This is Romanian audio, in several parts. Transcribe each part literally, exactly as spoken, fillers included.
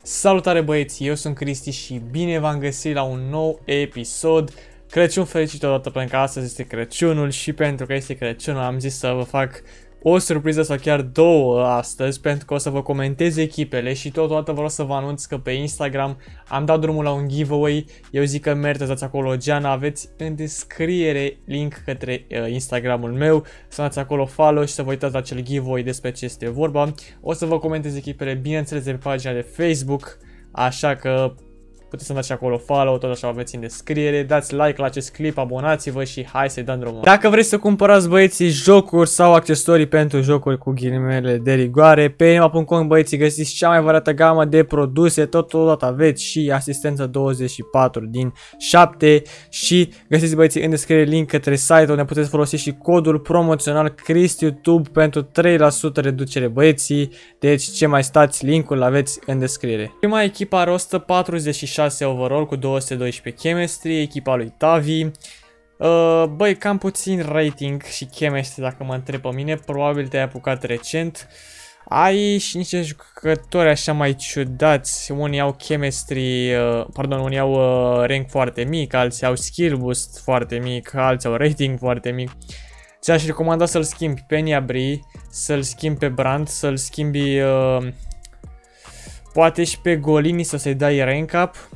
Salutare băieți, eu sunt Cristi și bine v-am găsit la un nou episod. Crăciun fericit odată, pentru că astăzi este Crăciunul și pentru că este Crăciunul am zis să vă fac o surpriză sau chiar două astăzi, pentru că o să vă comentez echipele și totodată vreau să vă anunț că pe Instagram am dat drumul la un giveaway. Eu zic că merită să dați acolo geana, aveți în descriere link către uh, Instagramul meu, să dați acolo follow și să vă uitați la acel giveaway despre ce este vorba. O să vă comentez echipele, bineînțeles, de pe pagina de Facebook, așa că puteți să dați acolo follow, tot așa aveți în descriere, dați like la acest clip, abonați-vă și hai să-i dăm drumul. Dacă vreți să cumpărați băieții jocuri sau accesorii pentru jocuri cu ghilimele de rigoare, pe enigma punct com băieții găsiți cea mai variată gamă de produse, totodată aveți și asistență douăzeci și patru din șapte și găsiți băieții în descriere link către site unde puteți folosi și codul promoțional CristiTube pentru trei la sută reducere băieții, deci ce mai stați, linkul aveți în descriere. Prima echipă are o sută patruzeci și șase overall cu două sute doisprezece chemistry, echipa lui Tavi. Uh, băi, cam puțin rating și chemistry dacă mă întreb pe mine, probabil te-ai apucat recent. Ai și niște jucători așa mai ciudați, unii au chemistry, uh, pardon, unii au uh, rank foarte mic, alții au skill boost foarte mic, alții au rating foarte mic. Ți-aș recomanda să-l schimbi pe Niabri, să-l schimbi pe Brand, să-l schimbi... Uh, poate și pe Golini să se dai rank up.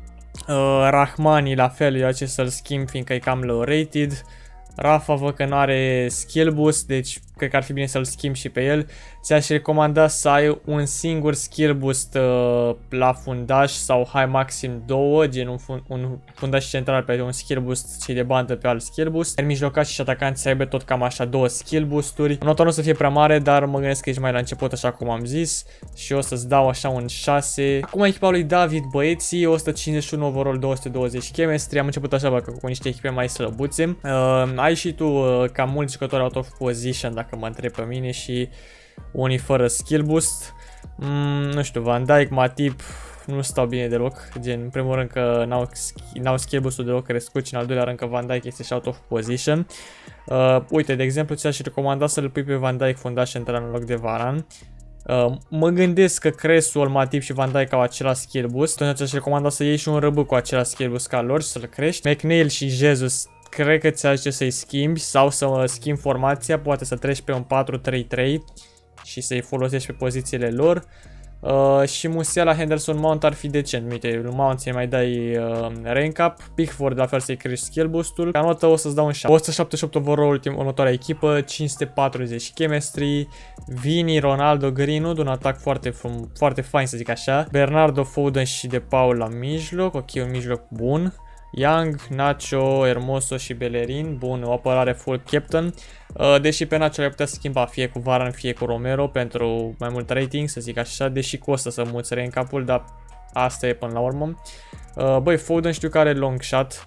uh, Rahmani la fel, eu acest să-l schimb fiindcă e cam low rated. Rafa văd că nu are skill boost, deci cred că ar fi bine să-l schimb și pe el. Ți-aș recomanda să ai un singur skill boost uh, la fundaș sau hai maxim două, gen un, fun un fundaș central pe un skill boost și de bandă pe alt skill boost. Iar mijlocați și atacanți să aibă tot cam așa două skill boosturi. Nota nu o să fie prea mare, dar mă gândesc că ești mai la început, așa cum am zis, și o să-ți dau așa un șase. Acum echipa lui David băieții, o sută cincizeci și unu overall, două sute douăzeci chemistry. Am început așa bă, cu niște echipe mai slăbuțe. Uh, ai și tu uh, cam mulți jucători out of position dacă mă întreb pe mine și unii fără skill boost. Mm, nu știu, Van Dijk, Matip nu stau bine deloc, gen în primul rând că n-au skill boost-ul deloc crescut și în al doilea rând că Van Dijk este și out of position. Uh, uite, de exemplu, ți-aș recomanda să-l pui pe Van Dijk fundaș central în loc de Varane. Uh, mă gândesc că Cresul, Matip și Van Dijk au același skill boost, atunci ți-aș recomanda să iei și un răbâc cu același skill boost ca lor și să-l crești. McNeil și Jesus cred că ți-aș zice să-i schimbi sau să schimbi formația, poate să treci pe un patru trei trei și să-i folosești pe pozițiile lor. Uh, și Musiala, Henderson, Mount ar fi decent. Uite, lui Mount să-i mai dai uh, rank up, Pickford la fel să-i crești skill boost-ul. Ca notă o să-ți dau un șapte. o sută șaptezeci și opt overall, următoarea echipă, cinci sute patruzeci chemistry, Vini, Ronaldo, Greenwood, un atac foarte, foarte fain să zic așa. Bernardo, Foden și De Paul la mijloc, ok, un mijloc bun. Young, Nacho, Hermoso și Bellerin, bun, o apărare full captain. Uh, deși pe Nacho le-ai putea schimba fie cu Varane, fie cu Romero pentru mai mult rating, să zic așa, deși costă să muți în capul, dar asta e până la urmă. Uh, băi, Foden știu că are long shot,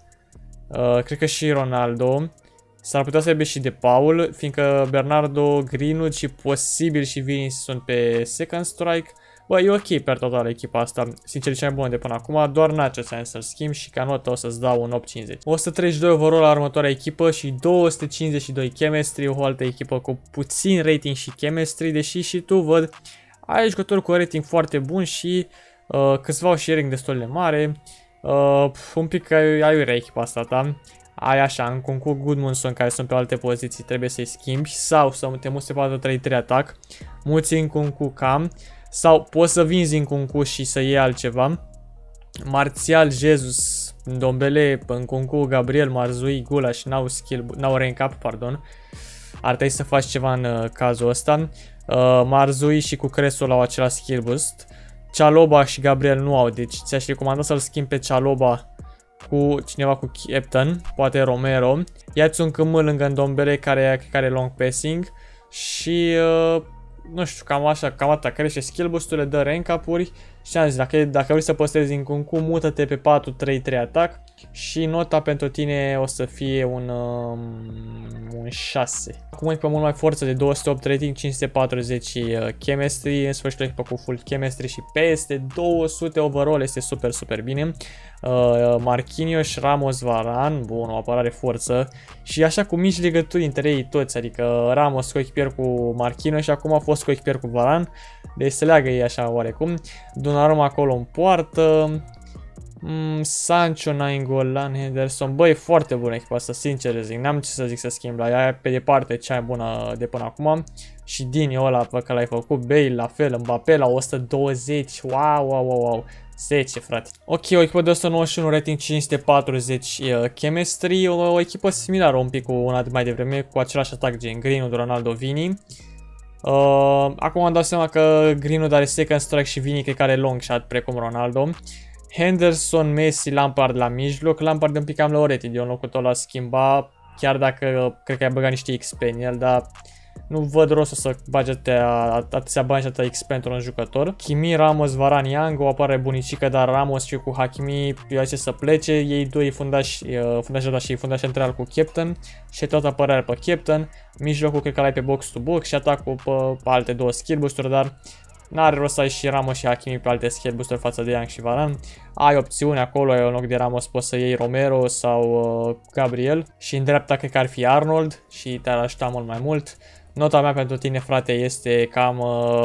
uh, cred că și Ronaldo. S-ar putea să aibă și De Paul, fiindcă Bernardo, Greenwood și posibil și Vini sunt pe second strike. Bă, e ok per total echipa asta, sincer e cea mai bună de până acum, doar Nacho ți-am să-l schimb și ca notă o să-ți dau un opt cincizeci. o sută treizeci și doi overall la următoarea echipă și două sute cincizeci și doi chemistry, o altă echipă cu puțin rating și chemistry, deși și tu văd ai jucători cu rating foarte bun și uh, câțiva au sharing destul de mare, uh, un pic aiurea echipa asta ta. Ai așa, în Nkunku, Goodmanson care sunt pe alte poziții, trebuie să-i schimbi sau să te muți pe patru trei trei atac, muți în Nkunku cam. Sau poți să vinzi în Nkunku și să iei altceva. Martial, Jesus, Ndombele, Nkunku, Gabriel, Marzui, Gulaș n-au skill, n-au rank up, pardon. Ar trebui să faci ceva în uh, cazul ăsta. Uh, Marzui și cu Cresul au același skill boost. Cialoba și Gabriel nu au, deci ți-aș recomanda să-l schimbi pe Cialoba cu cineva cu captain, poate Romero. Ia-ți un câmâl lângă Ndombele care are long passing și... Uh, nu știu, cam așa, cam atâta, crește skill boost-urile, dă rank up-uri și am zis, dacă, dacă vrei să păstrezi în Nkunku, mută-te pe patru trei trei atac și nota pentru tine o să fie un, um, un șase. Acum e pe mult mai forță de două sute opt rating, cinci sute patruzeci uh, chemistry, în sfârșit o echipă cu full chemistry și peste două sute overall, este super, super bine. Uh, Marquinhos, Ramos, Varane, bun, o apărare forță și așa cu mici legături între ei toți, adică Ramos coechipier cu Marquinhos și acum a fost coechipier cu Varane, deci se leagă ei așa oarecum. Donnarumma acolo în poartă. Mm, Sancho, Nainggolan, Henderson. Băi, e foarte bună echipa asta, sincer zic. N-am ce să zic să schimb la ea. Pe departe cea mai bună de până acum. Și Dini ăla pe care l-ai făcut. Bale la fel, Mbappé la o sută douăzeci. Wow, wow, wow, wow. zece, frate. Ok, o echipă de o sută nouăzeci și unu, rating cinci sute patruzeci, uh, chemistry. O, o echipă similară un pic cu una de mai devreme, cu același atac gen Greenwood, Ronaldo, Vini. Uh, acum am dat seama că Greenwood are second strike și Vini cred că are long shot, precum Ronaldo. Henderson, Messi, Lampard la mijloc. Lampard un pic cam low rated, eu în locul tău l-a schimba, chiar dacă cred că ai băgat niște X P în el, dar nu văd rostul să bagi atâția bani și atâția X P pentru un jucător. Kimi, Ramos, Varane, Young, o apare bunicică, dar Ramos și cu Hakimi eu ce să plece. Ei doi fundași, fundași și fundași central cu Captain și tot apărarea pe Captain. Mijlocul cred că l-ai pe box to box și atacul pe alte două skill boost-uri, dar n-are rost să ai și Ramos și Hakimi pe alte skill boost-uri față de Young și Varane. Ai opțiune acolo, în loc de Ramos poți să iei Romero sau uh, Gabriel. Și în dreapta cred că ar fi Arnold și te-ar ajuta mult mai mult. Nota mea pentru tine, frate, este cam uh,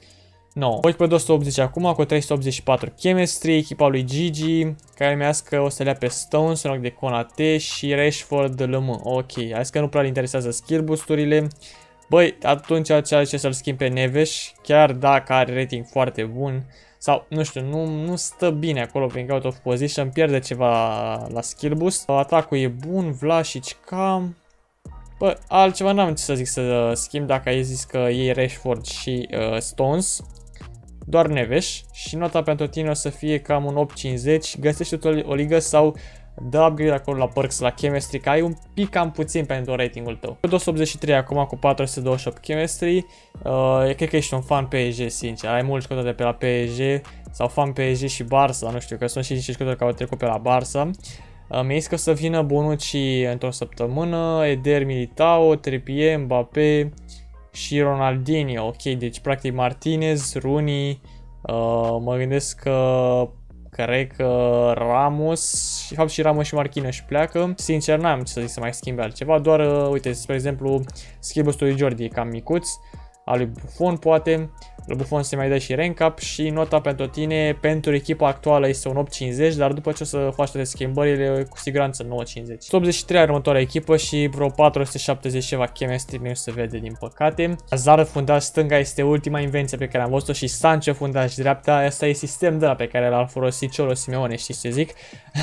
nouă. O echipă de o sută optzeci acum cu trei sute optzeci și patru chemistry, echipa lui Gigi, care mi-ască o să le ia pe Stones în loc de Konate și Rashford L M. Ok, hai că nu prea îl interesează skill boost-urile. Băi, atunci ceea ce să-l schimb pe Neves, chiar dacă are rating foarte bun. Sau, nu știu, nu, nu stă bine acolo prin out of position, pierde ceva la skill boost. Atacul e bun, Vlasic cam... Bă, altceva n-am ce să zic să schimb dacă ai zis că iei Rashford și uh, Stones. Doar Neves. Și nota pentru tine o să fie cam un opt cincizeci. Găsește o, o ligă sau dă upgrade acolo la perks, la chemistry, că ai un pic cam puțin pentru ratingul tău. două sute optzeci și trei acum cu patru sute douăzeci și opt chemistry. Uh, cred că ești un fan P S G, sincer. Ai mulți jucători de pe la P S G sau fan P S G și Barça. Nu știu, că sunt și niște jucători care au trecut pe la Barça. Uh, Mi-a zis că o să vină Bonucci într-o săptămână, Eder, Militao, Trippier, Mbappé și Ronaldinho. Ok, deci practic Martinez, Rooney, uh, mă gândesc că cred că Ramos, și fapt și Ramos și Marquinhos și pleacă. Sincer n-am ce să zic să mai schimbe altceva, doar, uh, uite, spre exemplu, skill boost-ul lui Jordi e cam micuț, al lui Buffon poate. Lui Buffon se mai dă și rank up și nota pentru tine, pentru echipa actuală este un opt cincizeci, dar după ce o să faci toate schimbările, cu siguranță nouă cincizeci. o sută optzeci și trei următoarea echipă și vreo patru sute șaptezeci ceva chemistry, nu se vede din păcate. Hazard fundaș stânga este ultima invenție pe care am văzut-o și Sancho fundaș dreapta. Asta e sistem de la pe care l-a folosit Cholo Simeone, știți ce zic?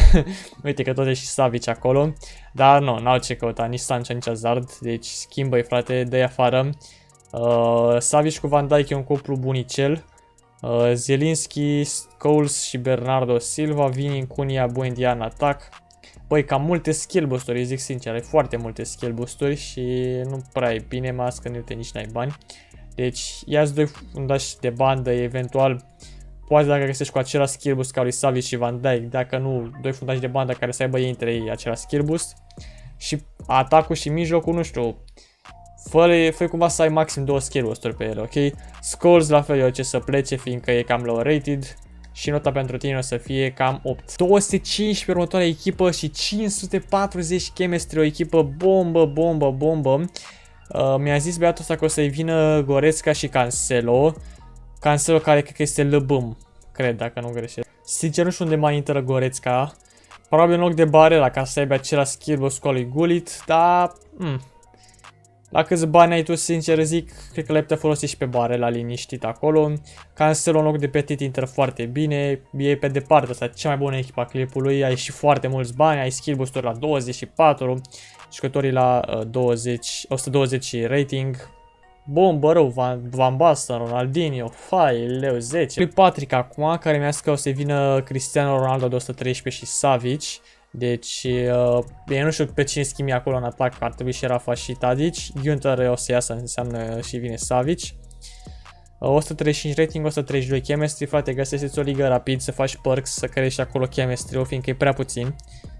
Uite că tot e și Savic acolo, dar nu, n-au ce căuta nici Sancho, nici Hazard, deci schimbă-i, frate, dă-i afară. Uh, Savic cu Van Dijk e un cuplu bunicel. uh, Zielinski, Scholes și Bernardo Silva. Vini, Cunha, Buendia în atac. Băi, cam multe skill boost-uri, zic sincer, ai foarte multe skill boost-uri și nu prea e bine, mai ales că nu te nici n-ai bani. Deci ia-ți doi fundași de bandă, eventual poate dacă găsești cu același skill boost ca lui Savic și Van Dijk, dacă nu, doi fundași de bandă care să aibă ei între ei același skill boost. Și atacul și mijlocul, nu știu, Fă, fă cumva să ai maxim două skill boost-uri pe ele, ok? Scholes la fel eu ce să plece, fiindcă e cam low rated. Și nota pentru tine o să fie cam opt. două sute cincisprezece următoarea echipă și cinci sute patruzeci chemistry, o echipă bombă, bombă, bombă. Uh, Mi-a zis băiatul ăsta că o să-i vină Goretzka și Cancelo. Cancelo care cred că este L B M, cred, dacă nu greșesc. Sincer nu știu unde mai intră Goretzka. Probabil în loc de Barella, ca să aibă același skill boost cu lui Gullit, dar... Hmm. La câți bani ai tu, sincer zic, cred că l-ai putea folosi și pe Barella liniștit acolo. Cancelo în loc de Petit intră foarte bine, e pe departe, asta e cea mai bună echipa clipului, ai și foarte mulți bani, ai skill boost-uri la douăzeci și patru, jucătorii la uh, douăzeci, o sută douăzeci rating. Bombă rău, Van, Van Basten, Ronaldinho, fai, leu, zece. Lui Patrick acum, care mi-a zis că o să vină Cristiano Ronaldo de o sută treisprezece și Savic. Deci, uh, eu nu știu pe cine schimbi acolo în atac, ar trebui și Rafa și Tadic. Günther o să iasă, înseamnă și vine Savic. uh, o sută treizeci și cinci rating, o sută treizeci și doi chemistry, frate, găsește-ți o ligă rapid, să faci perks, să crești acolo chemistry-ul, fiindcă e prea puțin.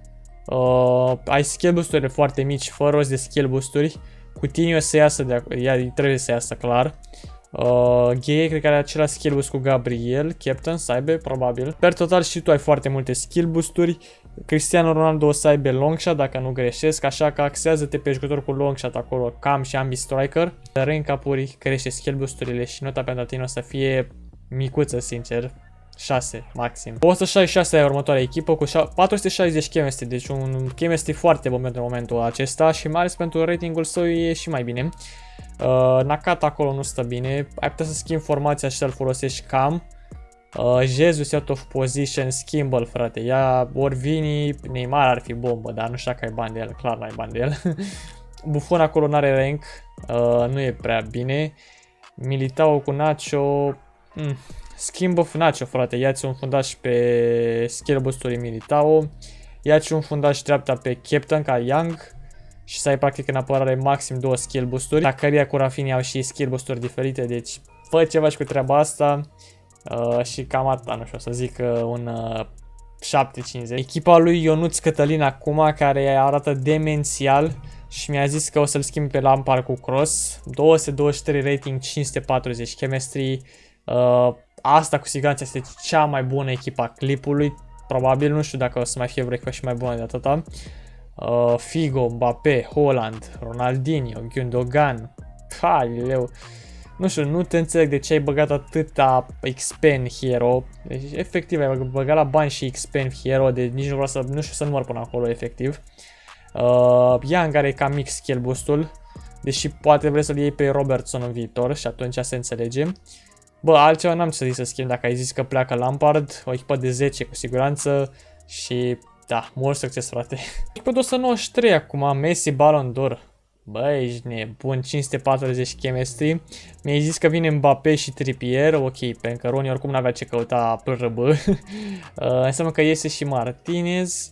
Uh, ai skill boost-urile foarte mici, fără rost de skill boost-uri. Coutinho să iasă de acolo, trebuie să iasă clar. Uh, Gay cred că are același skill boost cu Gabriel, Captain, să aibă, probabil. Per total și tu ai foarte multe skill boost-uri. Cristiano Ronaldo o să aibă long shot, dacă nu greșesc, așa că axează-te pe jucător cu long shot acolo, cam și ambii striker. Rank up-uri, crește skill boost-urile și nota pentru tine o să fie micuță, sincer. șase maxim. o sută șaizeci și șase e următoarea echipă cu patru sute șaizeci chemistry, deci un chemistry foarte bun pentru momentul acesta și mai ales pentru ratingul său e și mai bine. Uh, Nakata acolo nu stă bine, ai putea să schimbi formația și să-l folosești cam. Uh, Jesus out of position, schimbă-l frate, ia Orvini, Neymar ar fi bombă, dar nu știu dacă ai bani de el, clar n-ai bani de el. Buffon acolo n-are rank, uh, nu e prea bine. Militao cu Nacho, mm. Schimbă Nacho frate, ia-ți un fundaș pe skill boost-ului Militao, ia-ți un fundaș dreapta pe Captain ca Young și să ai practic în apărare maxim două skill boost-uri. Zakaria cu Rafinha au și skill boost-uri diferite, deci fă ceva și cu treaba asta. Uh, și cam atâta, nu știu, să zic uh, un uh, șapte cincizeci. Echipa lui Ionuț Cătălin acum, care arată demențial și mi-a zis că o să-l schimb pe Lampard cu Cross. două sute douăzeci și trei rating, cinci sute patruzeci chemistry. Uh, asta cu siguranță este cea mai bună echipa clipului. Probabil, nu știu dacă o să mai fie vreo echipă și mai bună de atâta. Uh, Figo, Mbappé, Holland, Ronaldinho, Gundogan. Hai, leu. Nu știu, nu te înțeleg de ce ai băgat atâta Expand Hero. Deci, efectiv, ai băgat la bani și Expand Hero, de nici nu vreau să, nu știu să număr până acolo, efectiv. Uh, Young are cam mix skill boost-ul, deși poate vrei să-l iei pe Robertson în viitor și atunci se înțelege. Bă, altceva n-am ce să zic să schimb dacă ai zis că pleacă Lampard, o echipă de zece cu siguranță și da, mult succes frate. Echipă de o sută nouăzeci și trei acum, Messi Ballon d'Or. Bă, ești nebun, cinci sute patruzeci chemistry. Mi-ai zis că vine Mbappé și Trippier, ok, pentru că Roni oricum n-avea ce căuta pe R B. uh, înseamnă că iese și Martinez.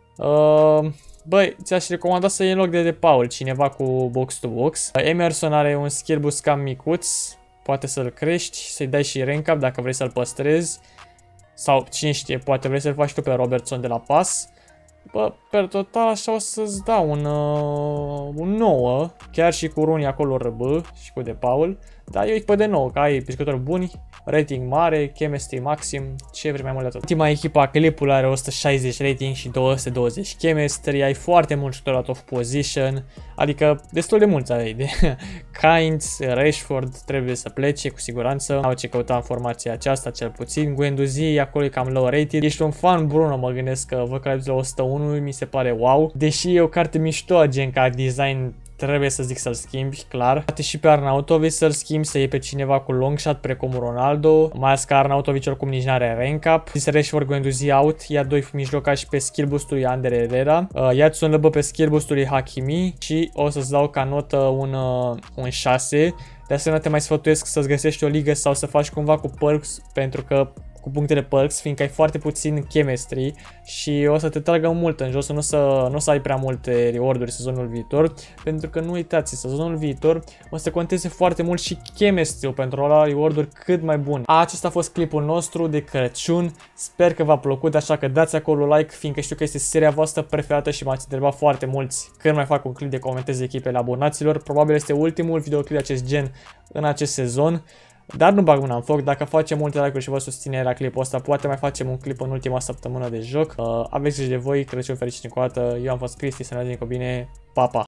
Uh, Băi, ți-aș recomanda să iei în loc de De Paul, cineva cu box-to-box. Uh, Emerson are un skill boost cam micuț, poate să-l crești, să-i dai și rank up dacă vrei să-l păstrezi. Sau, cine știe, poate vrei să-l faci tu pe Robertson de la pas. Bă, per total așa o să-ți dau un, uh, un nouă, chiar și cu Rooney acolo R B și cu De Paul. Dar e o echipă de nouă, că ai jucători buni, rating mare, chemistry maxim, ce vrei mai mult de tot. Ultima echipă a clipului are o sută șaizeci rating și două sute douăzeci chemistry, ai foarte mult jucători out of position, adică destul de mulți ai de Kinds, Rashford trebuie să plece cu siguranță, au ce căuta în formația aceasta cel puțin, Guendouzi acolo e cam low rated, ești un fan Bruno, mă gândesc că văd că ai la o sută unu, mi se pare wow, deși e o carte mișto, gen ca design. Trebuie să zic să-l schimbi, clar. Poate și pe Arnautovic să-l schimbi, să iei pe cineva cu long shot precum Ronaldo. Mai ales că Arnautovic oricum nici n-are rank up. Zis Rashford, Guendouzi out. Ia doi mijlocași pe skill boost-ul lui Ander Herrera. Uh, Ia-ți un lăbă pe skill boost-ul lui Hakimi. Și o să-ți dau ca notă un, uh, un șase. De asemenea te mai sfătuiesc să-ți găsești o ligă sau să faci cumva cu perks, pentru că cu punctele perks, fiindcă ai foarte puțin chemistry și o să te tragă mult în jos, nu o să, nu o să ai prea multe reward-uri sezonul viitor, pentru că nu uitați, sezonul viitor o să conteze foarte mult și chemistry pentru a lua reward-uri cât mai bun. Acesta a fost clipul nostru de Crăciun, sper că v-a plăcut, așa că dați acolo like, fiindcă știu că este seria voastră preferată și m-ați întrebat foarte mulți când mai fac un clip de comenteze echipele abonaților. Probabil este ultimul videoclip de acest gen în acest sezon. Dar nu bag mâna în foc, dacă facem multe like-uri și vă susține la clipul ăsta, poate mai facem un clip în ultima săptămână de joc. Uh, aveți grijă de voi, Crăciun fericit încă o dată, eu am fost Cristi, să ne vedem cu bine, pa, pa!